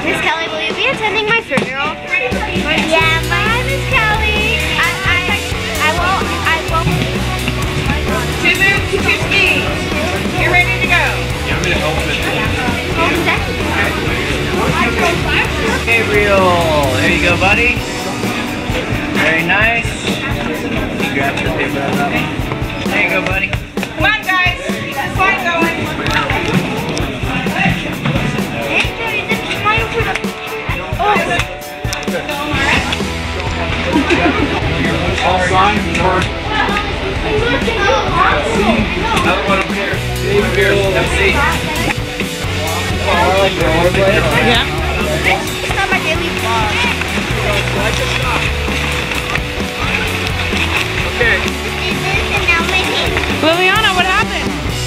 Miss Kelly, will you be attending my funeral? Yeah, my name is Kelly. I won't. 2 moves, 2 skis. You're ready to go. Gabriel, there you go, buddy. Very nice. You grab the paper out of that one. There you go, buddy. Come on, guys. Keep the slide going. All signs work. Another one over here. Here, have a seat. Yeah. It's not my daily vlog. Okay. Liliana, what happened?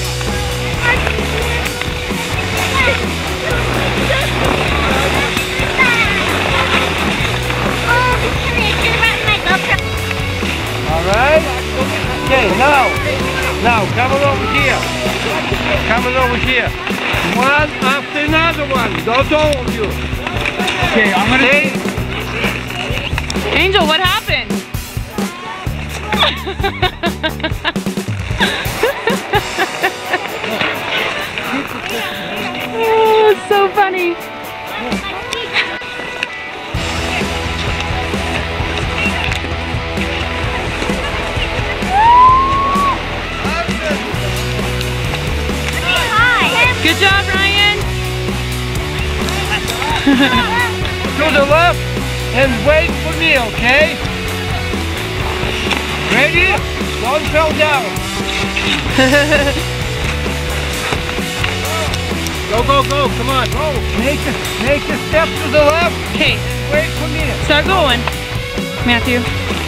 Alright. Okay, now, come on over here. Come on over here. One after another one. Don't all of you. Okay, I'm gonna say. Angel, what happened? Oh, it's so funny. Good job, Ryan. To the left and wait for me, okay? Ready? Don't fall down. Go, come on, go. Make a step to the left. Okay, Wait for me. start going. Matthew.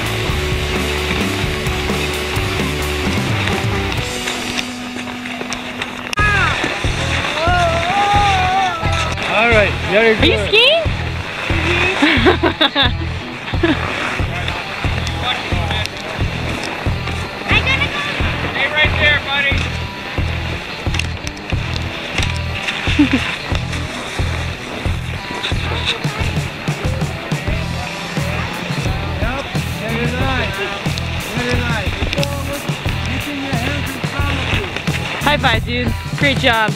All right, very good. Are you skiing? Stay right there, buddy. Yep, very nice. Very nice. Forward, keeping your hands in front of you. High five, dude. Great job.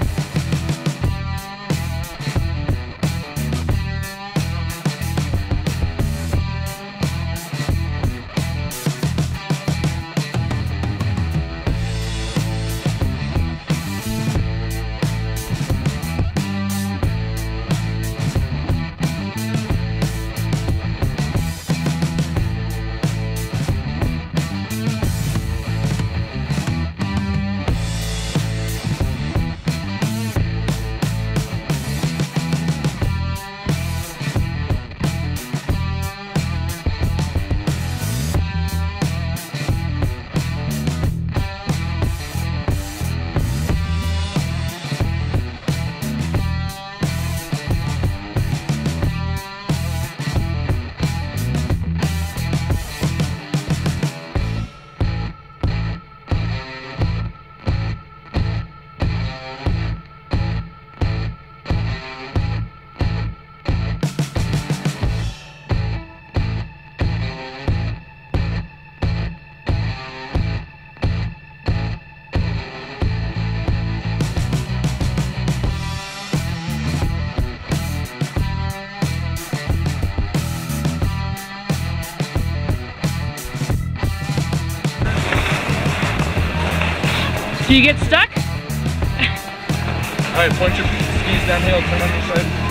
Do you get stuck? Alright, point your skis downhill, turn on your side.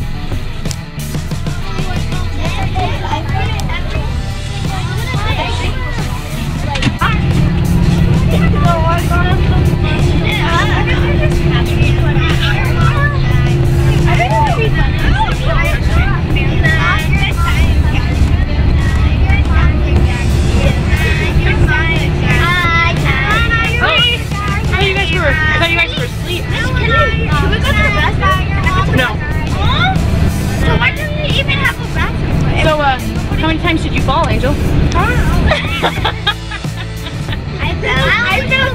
How many times did you fall, Angel? I fell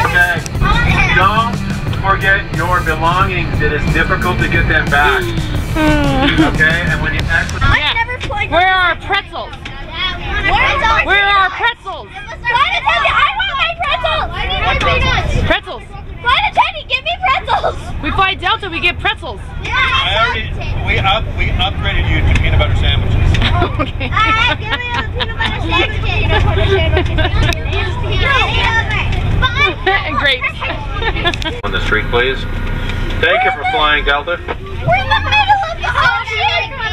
2 times. Okay. Don't forget your belongings. It is difficult to get them back. Okay, and when you actually... Yeah. Where are our pretzels? Where are our pretzels? Flight attendant, I want my pretzels! I need my peanuts! Pretzels. Flight attendant, give me pretzels! We fly Delta, we get pretzels. we upgraded you to peanut butter sandwiches. Okay. Give me the peanut butter sandwiches! And grapes. On the street, please. Thank you for flying Delta. We're in the middle of the ocean!